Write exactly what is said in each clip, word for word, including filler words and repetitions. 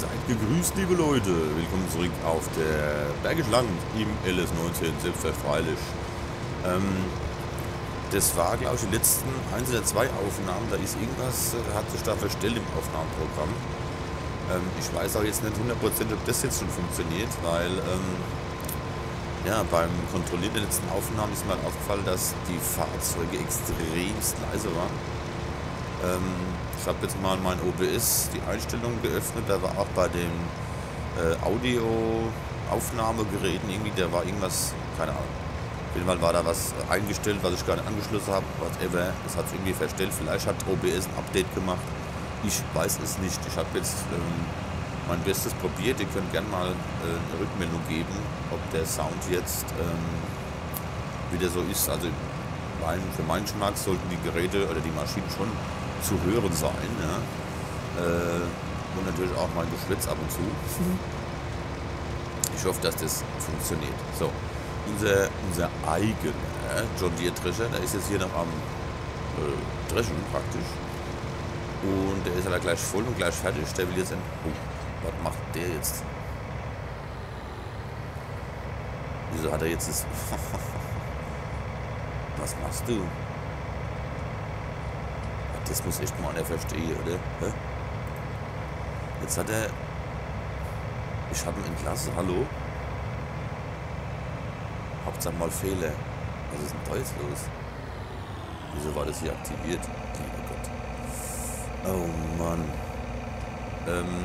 Seid gegrüßt, liebe Leute. Willkommen zurück auf der Bergisch Land im L S neunzehn, selbstverständlich. Ähm, das war, glaube ich, die letzten eins oder zwei Aufnahmen. Da ist irgendwas, äh, hat sich da verstellt im Aufnahmeprogramm. Ähm, ich weiß auch jetzt nicht hundert Prozent, ob das jetzt schon funktioniert, weil ähm, ja, beim Kontrollieren der letzten Aufnahmen ist mir halt aufgefallen, dass die Fahrzeuge extremst leise waren. Ähm, ich habe jetzt mal mein O B S, die Einstellungen geöffnet, da war auch bei den äh, Audio-Aufnahmegeräten irgendwie, da war irgendwas, keine Ahnung. Auf jeden Fall war da was eingestellt, was ich gar nicht angeschlossen habe, whatever. Das hat es irgendwie verstellt, vielleicht hat O B S ein Update gemacht. Ich weiß es nicht. Ich habe jetzt ähm, mein Bestes probiert. Ihr könnt gerne mal äh, eine Rückmeldung geben, ob der Sound jetzt ähm, wieder so ist. Also mein, für meinen Geschmack sollten die Geräte oder die Maschinen schon zu hören sein, ja. Äh, und natürlich auch mein Geschwätz ab und zu. Ich hoffe, dass das funktioniert. So, unser, unser eigener John Deere Drescher, der ist jetzt hier noch am äh, Dreschen praktisch. Und der ist aber gleich voll und gleich fertig. Der will jetzt... Oh, was macht der jetzt? Wieso hat er jetzt das... Was machst du? Das muss echt mal einer verstehen, oder? Hä? Jetzt hat er... Ich habe ihn entlassen, hallo? Hauptsache mal Fehler. Was ist denn da jetzt los? Wieso war das hier aktiviert? Lieber Gott. Oh Mann. Ähm...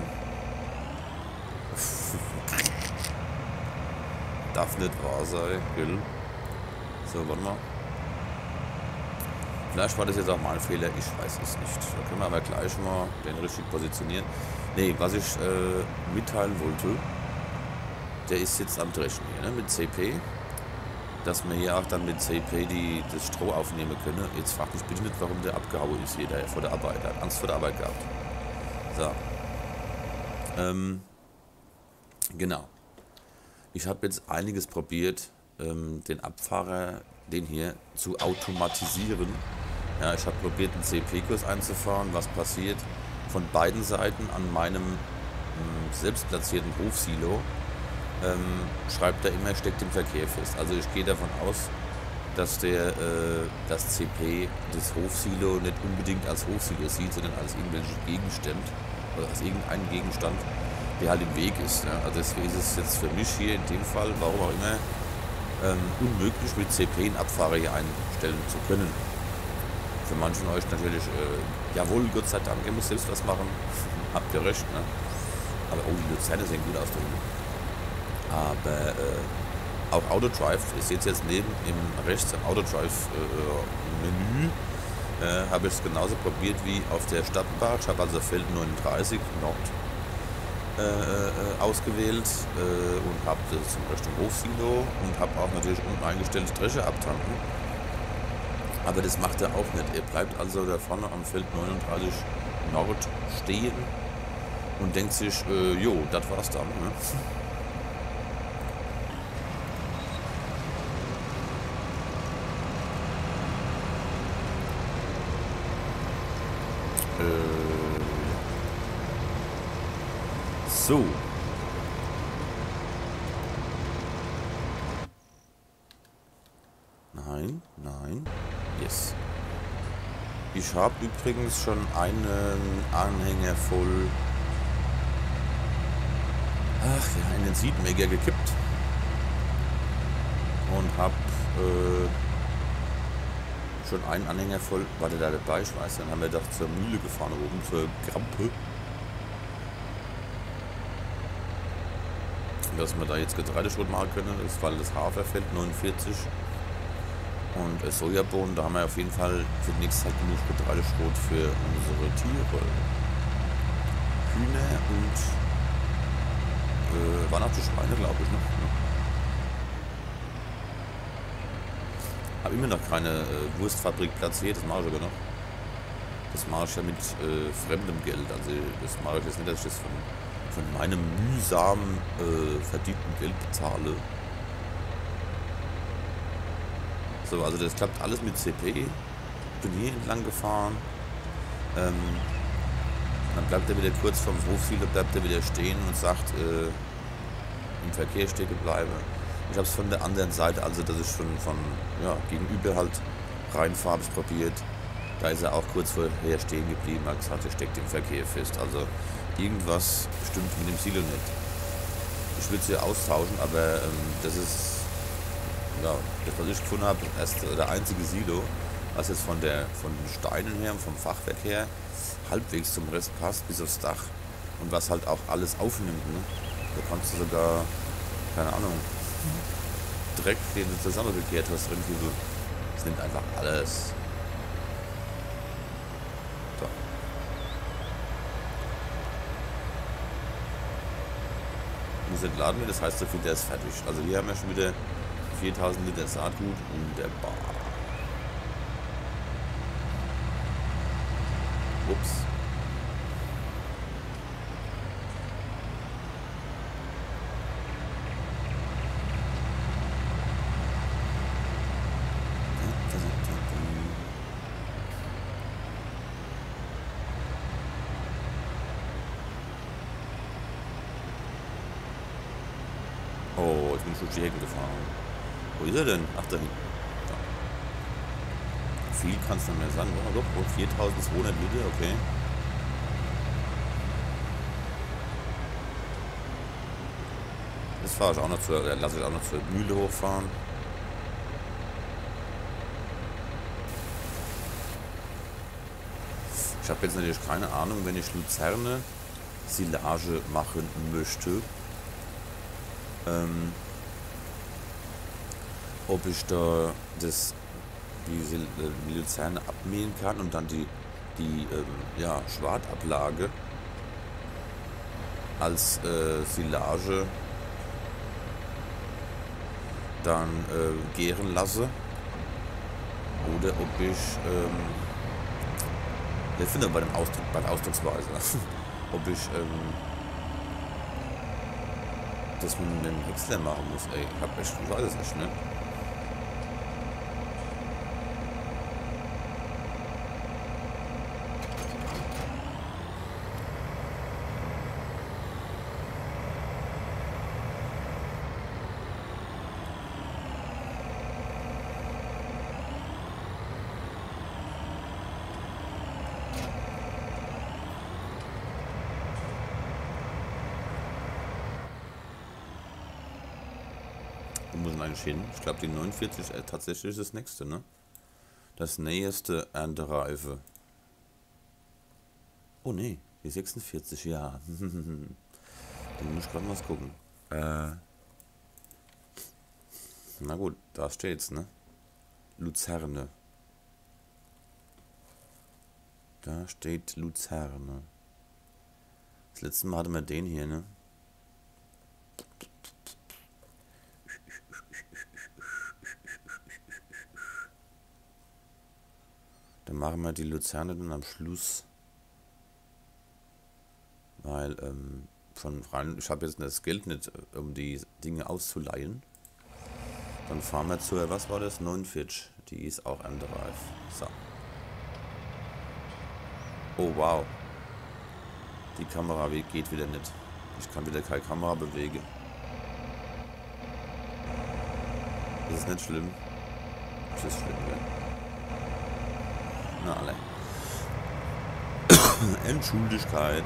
Darf nicht wahr sein, gell? So, warte mal. Vielleicht war das jetzt auch mal ein Fehler, ich weiß es nicht. Da können wir aber gleich mal den richtig positionieren. Ne, was ich äh, mitteilen wollte, der ist jetzt am Dreschen hier, ne, mit C P. Dass wir hier auch dann mit C P die, das Stroh aufnehmen können. Jetzt frag mich bitte nicht, warum der abgehauen ist hier, der vor der Arbeit. Der hat Angst vor der Arbeit gehabt. So. Ähm, genau. Ich habe jetzt einiges probiert, ähm, den Abfahrer, den hier zu automatisieren. Ja, ich habe probiert, einen C P-Kurs einzufahren. Was passiert? Von beiden Seiten an meinem ähm, selbst platzierten Hofsilo ähm, schreibt er immer, steckt im Verkehr fest. Also ich gehe davon aus, dass der äh, das C P das Hofsilo nicht unbedingt als Hofsilo sieht, sondern als irgendwelche Gegenstände oder als irgendeinen Gegenstand, der halt im Weg ist. Ja. Also deswegen ist es jetzt für mich hier in dem Fall, warum auch immer, ähm, unmöglich mit C P einen Abfahrer hier einstellen zu können. Für manchen von euch natürlich, äh, jawohl, Gott sei Dank, ihr müsst selbst was machen. Habt ihr recht, ne? Aber oh, die Luzerne sehen gut aus da unten. Aber äh, auch Autodrive, ihr seht es jetzt neben im rechts im Autodrive-Menü, äh, äh, habe ich es genauso probiert wie auf der Stadtbahn. Ich habe also Feld neununddreißig Nord äh, äh, ausgewählt äh, und habe das zum Richtung Hofsilo und habe auch natürlich unten eingestellt Dresche abtanken. Aber das macht er auch nicht. Er bleibt also da vorne am Feld neununddreißig Nord stehen und denkt sich, äh, jo, das war's dann. Ne? äh, so. Nein, nein. Yes. Ich habe übrigens schon einen Anhänger voll, ach ja, in den Seedmaker gekippt und habe äh, schon einen Anhänger voll, war der da dabei, ich weiß, dann haben wir doch zur Mühle gefahren, oben zur Grampe. Dass wir da jetzt Getreideschrot machen können, ist, weil das Haferfeld neunundvierzig und äh, Sojabohnen, da haben wir auf jeden Fall für die nächste Zeit genug Getreideschrot für unsere Tiere. Hühner und äh, waren auch die Schweine, glaube ich, ne? Habe immer noch keine äh, Wurstfabrik platziert, das mache ich aber noch. Das mache ich ja mit äh, fremdem Geld, also das mache ich jetzt nicht, dass ich das von, von meinem mühsam äh, verdienten Geld bezahle. So, also das klappt alles mit C P. Ich bin hier entlang gefahren. Ähm, Dann bleibt er wieder kurz vom Hofsilo, bleibt er wieder stehen und sagt, äh, im Verkehr stehen bleibe. Ich habe es von der anderen Seite, also dass ich schon von ja, gegenüber halt reinfahre, habe ich probiert. Da ist er auch kurz vorher stehen geblieben, hat gesagt, er steckt im Verkehr fest. Also irgendwas stimmt mit dem Silo nicht. Ich würde sie austauschen, aber ähm, das ist, ja, das was ich gefunden habe, erst der einzige Silo, was jetzt von der von den Steinen her, vom Fachwerk her, halbwegs zum Rest passt, bis aufs Dach. Und was halt auch alles aufnimmt, ne? Da kannst du sogar, keine Ahnung, Dreck, den du zusammengekehrt hast, irgendwie, das nimmt einfach alles. So. Muss entladen werden, das heißt, der Filter ist fertig. Also hier haben wir schon wieder viertausend Liter Saatgut, wunderbar. Ups. Oh, jetzt bin ich durch die Hecken gefahren. Wo ist er denn? Ach, da hinten. Ja. Viel kann es nicht mehr sein. Oh, doch, viertausendzweihundert Liter, okay. Das fahre ich auch noch zur, äh, lasse ich auch noch zur Mühle hochfahren. Ich habe jetzt natürlich keine Ahnung, wenn ich Luzerne Silage machen möchte, ähm, ob ich da das die, die Luzerne abmähen kann und dann die die ähm, ja, Schwartablage als äh, Silage dann äh, gären lasse oder ob ich ähm, ich finde bei dem Ausdruck, bei der Ausdrucksweise ob ich ähm, das mit dem Häcksler machen muss, ey, ich, hab echt, ich weiß es nicht, ne? Wo muss man eigentlich hin? Ich glaube, die neunundvierzig äh, tatsächlich ist das nächste, ne? Das nächste Erntereife. Oh ne, die sechsundvierzig, ja. Dann muss ich gerade mal was gucken. Äh. Na gut, da steht's, ne? Luzerne. Da steht Luzerne. Das letzte Mal hatten wir den hier, ne? Dann machen wir die Luzerne dann am Schluss. Weil, ähm, von rein, ich habe jetzt das Geld nicht, um die Dinge auszuleihen. Dann fahren wir zur, was war das? neunundvierzig. Die ist auch erntereif. So. Oh, wow. Die Kamera geht wieder nicht. Ich kann wieder keine Kamera bewegen. Das ist nicht schlimm. Das ist schlimm, ja. Na, alle. Entschuldigkeit.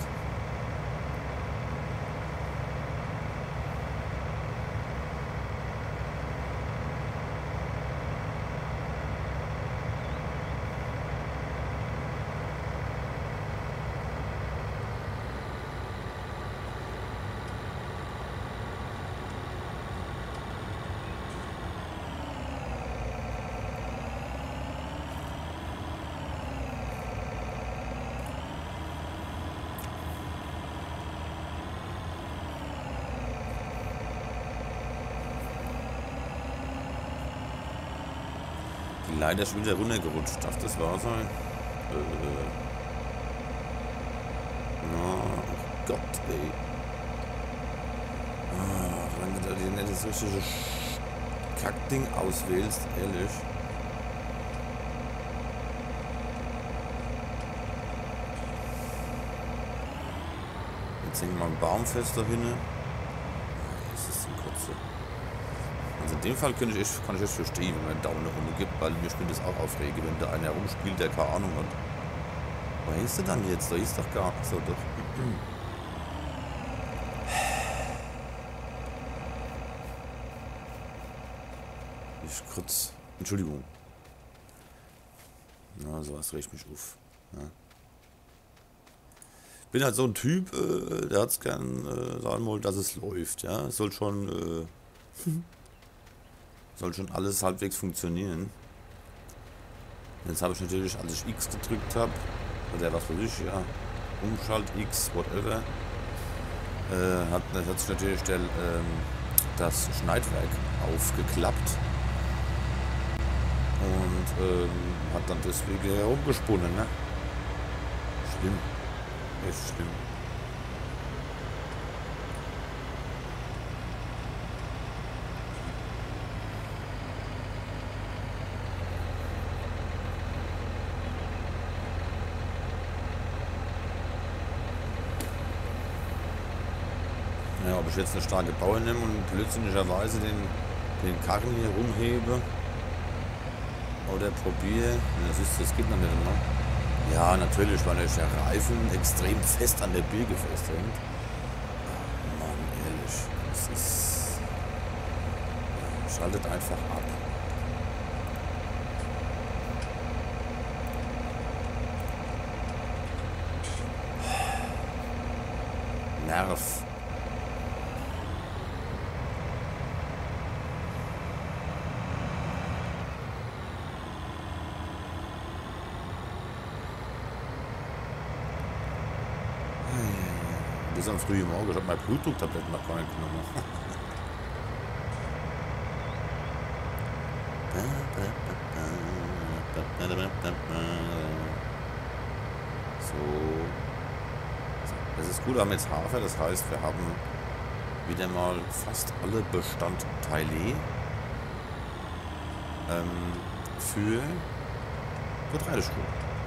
Leider schon wieder runtergerutscht. Darf das wahr sein? Äh. Oh Gott, ey. Oh, wenn du da dir nicht das richtige Kackding auswählst, ehrlich. Jetzt hängen wir mal einen Baum fest da hinten. Das ist zum Kotze. Also in dem Fall kann ich echt, kann ich echt verstehen, wenn man einen Daumen nach unten gibt, weil mir spielt das auch aufrege, wenn da einer herumspielt, der keine Ahnung hat. Wo ist du dann jetzt? Da ist doch gar so doch. Ich kurz. Entschuldigung. Na, sowas regt mich auf. Ja. Bin halt so ein Typ, äh, der hat es gern äh, sagen wollen, dass es läuft, ja. Es soll schon, äh, soll schon alles halbwegs funktionieren. Jetzt habe ich natürlich, als ich X gedrückt habe, oder was weiß ich, ja, Umschalt X, whatever, äh, hat, hat sich natürlich der, ähm, das Schneidwerk aufgeklappt und ähm, hat dann deswegen herumgesponnen, ne? Schlimm. Echt schlimm. Ja, ob ich jetzt eine starke Bauer nehme und blödsinnigerweise den, den Karren hier rumhebe oder probiere. Das ist, das geht noch nicht immer. Ja, natürlich, weil der Reifen extrem fest an der Biege festhängt. Oh Mann, ehrlich. Das ist. Schaltet einfach ab. Nerv. Das ist am frühen Morgen. Ich habe meine Blutdrucktabletten noch gar nicht genommen. So. Das ist gut, wir haben jetzt Hafer. Das heißt, wir haben wieder mal fast alle Bestandteile ähm, für Getreidestroh.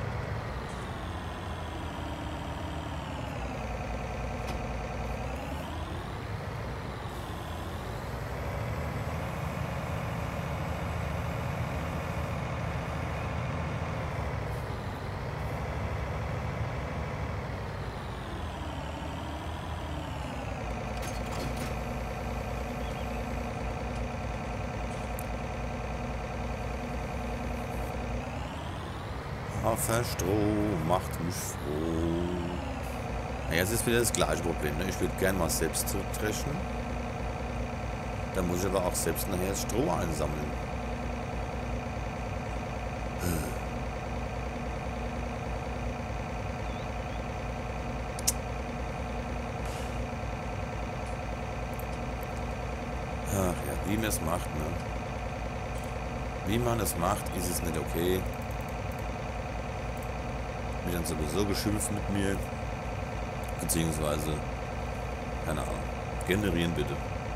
Haferstroh macht mich froh. Ja, jetzt ist wieder das gleiche Problem. Ne? Ich würde gerne mal selbst zurückdreschen. Da muss ich aber auch selbst nachher das Stroh einsammeln. Ach ja, wie man es macht, ne? Wie man es macht, ist es nicht okay. Mir dann sowieso geschimpft mit mir. Beziehungsweise, keine Ahnung. Generieren bitte.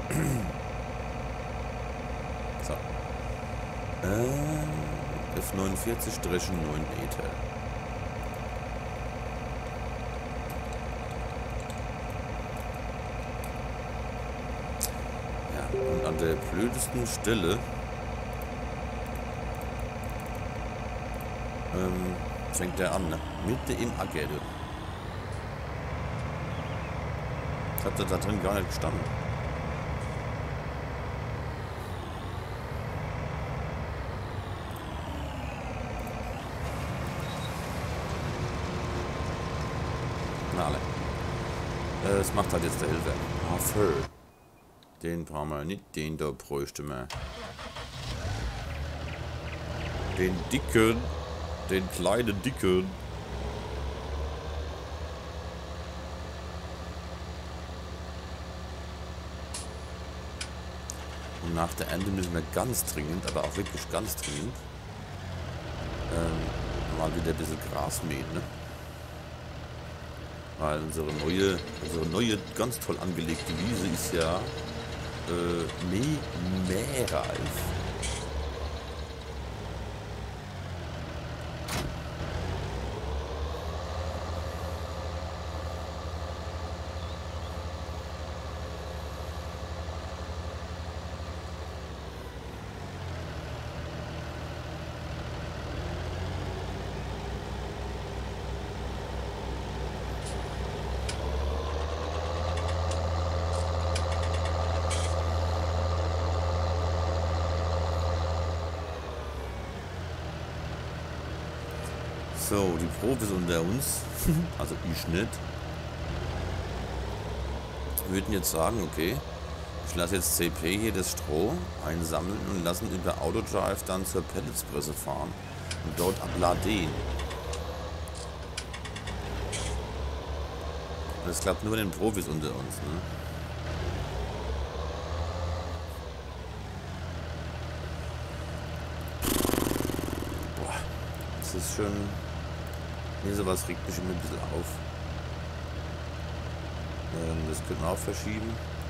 So. Äh, F neunundvierzig dreschen neun Meter. Ja, und an der blödesten Stelle ähm, fängt der an, ne? Mitte im Acker. Ich hab da drin gar nicht gestanden. Na alle. Äh, das macht halt jetzt der Hilfe. Hafer. Den brauchen wir nicht, den da bräuchte man. Den dicken. Den kleinen dicken. Und nach der Ernte müssen wir ganz dringend, aber auch wirklich ganz dringend, ähm, mal wieder ein bisschen Gras mähen, ne? Weil unsere neue, unsere neue, ganz toll angelegte Wiese ist ja äh, mäh mähreif. So, die Profis unter uns, also ich nicht, würden jetzt sagen, okay, ich lasse jetzt C P hier das Stroh einsammeln und lassen über Autodrive dann zur Pelletspresse fahren und dort abladen. Das klappt nur bei den Profis unter uns, ne? Boah, das ist schon... Nee, sowas regt mich immer ein bisschen auf. Ähm, das können wir auch verschieben.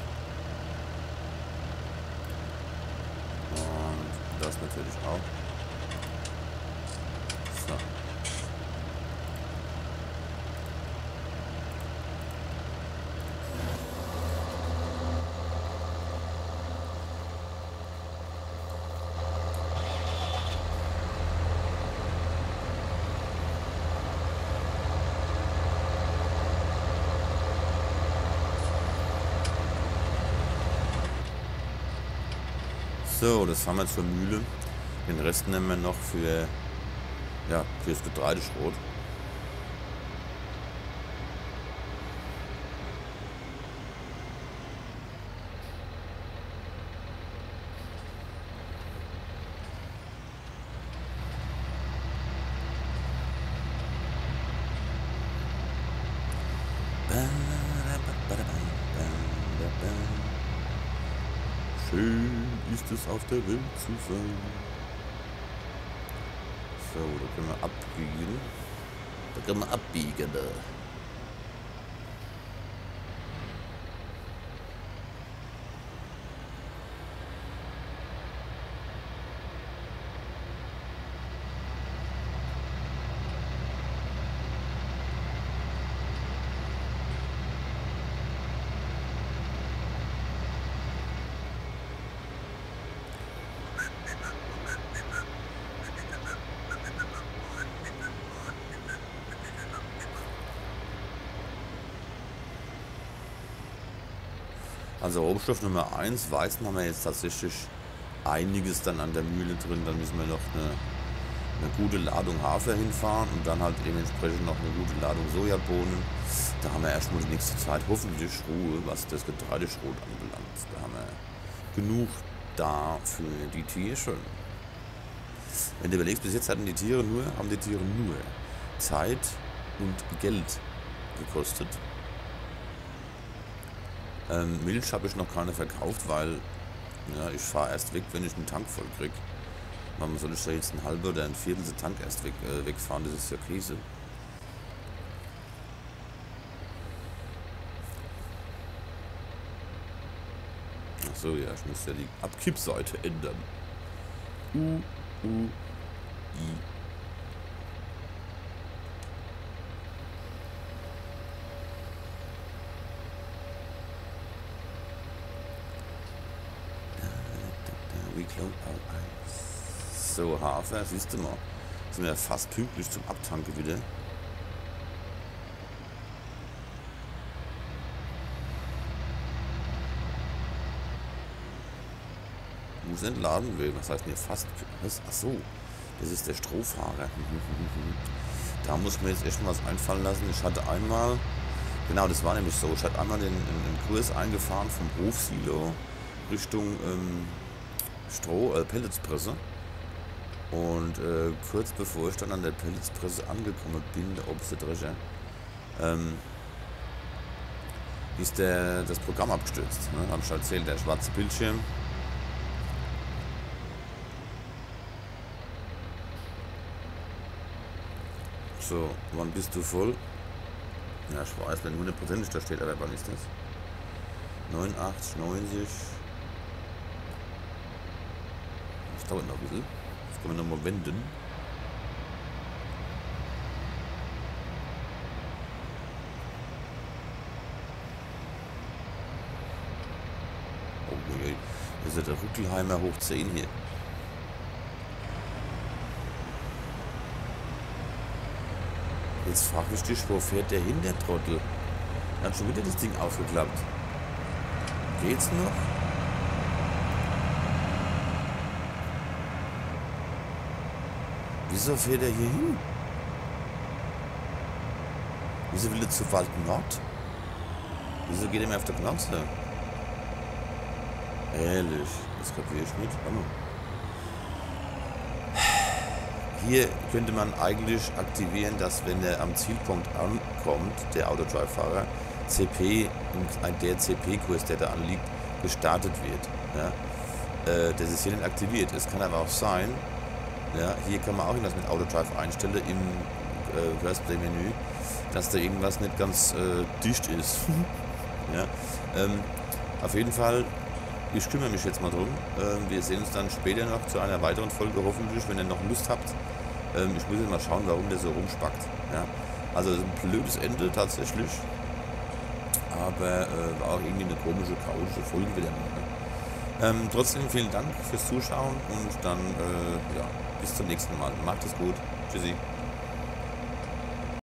Und das natürlich auch. So. So, das haben wir zur Mühle. Den Rest nehmen wir noch für, ja, für das Getreideschrot. Schön ist es auf der Welt zu sein. So, da können wir abbiegen. Da können wir abbiegen. Da. Also Rohstoff Nummer eins, Weizen haben wir jetzt tatsächlich einiges dann an der Mühle drin. Dann müssen wir noch eine, eine gute Ladung Hafer hinfahren und dann halt dementsprechend noch eine gute Ladung Sojabohnen. Da haben wir erstmal die nächste Zeit hoffentlich Ruhe, was das Getreideschrot anbelangt. Da haben wir genug da für die Tierchen. Wenn du überlegst, bis jetzt hatten die Tiere nur, haben die Tiere nur Zeit und Geld gekostet. Ähm, Milch habe ich noch keine verkauft, weil ja, ich fahre erst weg, wenn ich einen Tank voll kriege. Warum soll ich da jetzt ein halber oder ein Viertel Tank erst weg, äh, wegfahren? Das ist ja Käse. Achso, ja, ich muss ja die Abkippseite ändern. U, U, I. So, Hafer, siehst du mal. Sind wir ja fast pünktlich zum Abtanken wieder. Muss entladen will. Was heißt denn hier fast? Ach so, das ist der Strohfahrer. Da muss mir jetzt echt mal was einfallen lassen. Ich hatte einmal, genau, das war nämlich so. Ich hatte einmal den, den Kurs eingefahren vom Hofsilo Richtung ähm, Stroh, äh, Pelletspresse. Und äh, kurz bevor ich dann an der Pelletspresse angekommen bin, der oberste Drescher, ähm, ist der, das Programm abgestürzt. Ne? Hab ich erzählt, der schwarze Bildschirm. So, wann bist du voll? Ja, ich weiß, wenn hundert Prozent da steht, aber wann ist das? neunundachtzig, neunzig. Das dauert noch ein bisschen. Das können wir nochmal wenden. Oh, okay. Das ist ja der Rückelheimer hoch zehn hier. Jetzt frage ich dich, wo fährt der hin, der Trottel? Er hat schon wieder das Ding aufgeklappt. Geht's noch? Wieso fährt er hier hin? Wieso will er zu Wald Nord? Wieso geht er mir auf der Glanze? Ehrlich, das kapiere ich nicht. Oh. Hier könnte man eigentlich aktivieren, dass wenn er am Zielpunkt ankommt, der Autodrive-Fahrer, C P, der C P-Kurs, der da anliegt, gestartet wird. Ja? Äh, das ist hier nicht aktiviert. Es kann aber auch sein, ja, hier kann man auch irgendwas mit Autodrive einstellen im äh, Questplay-Menü, dass da irgendwas nicht ganz äh, dicht ist. Ja? Ähm, auf jeden Fall, ich kümmere mich jetzt mal drum. Ähm, wir sehen uns dann später noch zu einer weiteren Folge, hoffentlich, wenn ihr noch Lust habt. Ähm, ich muss jetzt mal schauen, warum der so rumspackt. Ja? Also ein blödes Ende tatsächlich. Aber äh, war auch irgendwie eine komische, chaotische Folge wieder. Ne? Ähm, trotzdem vielen Dank fürs Zuschauen und dann äh, ja, bis zum nächsten Mal. Macht es gut. Tschüssi.